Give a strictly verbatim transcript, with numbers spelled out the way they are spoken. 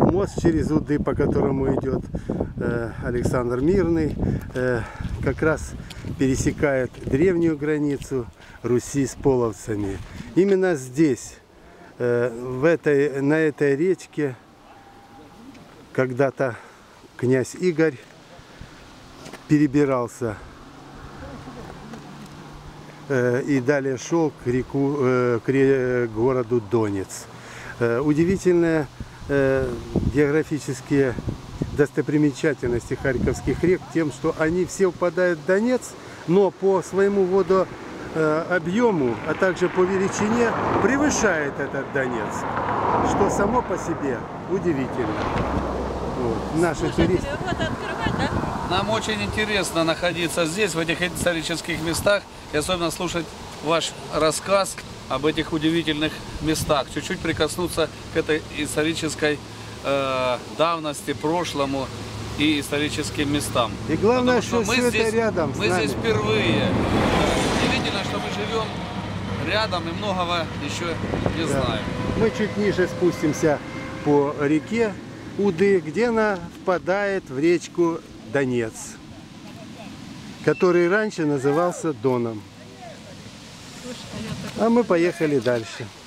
мост через Уды, по которому идет э, Александр Мирный, э, как раз пересекает древнюю границу Руси с половцами. Именно здесь, э, в этой, на этой речке, когда-то князь Игорь перебирался э, и далее шел к, реку, э, к, ре, к городу Донец. Э, удивительные э, географические достопримечательности харьковских рек тем, что они все впадают в Донец, но по своему водообъему, а также по величине превышает этот Донец, что само по себе удивительно. Вот. Наши туристы... Нам очень интересно находиться здесь, в этих исторических местах, и особенно слушать ваш рассказ об этих удивительных местах. Чуть-чуть прикоснуться к этой исторической э, давности, прошлому и историческим местам. И главное, Потому что, что мы здесь, это рядом мы здесь впервые. Удивительно, что мы живем рядом и многого еще не да. знаем. Мы чуть ниже спустимся по реке Уды, где она впадает в речку Донец, который раньше назывался Доном. А мы поехали дальше.